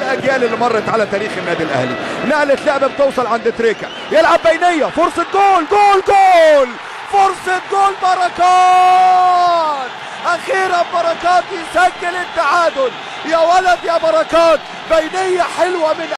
الاجيال اللي مرت على تاريخ النادي الاهلي. نقلت لعبه بتوصل عند تريكا، يلعب بينيه، فرصه جول جول جول، فرصه جول بركات. اخيرا بركات يسجل التعادل. يا ولد يا بركات، بينيه حلوه من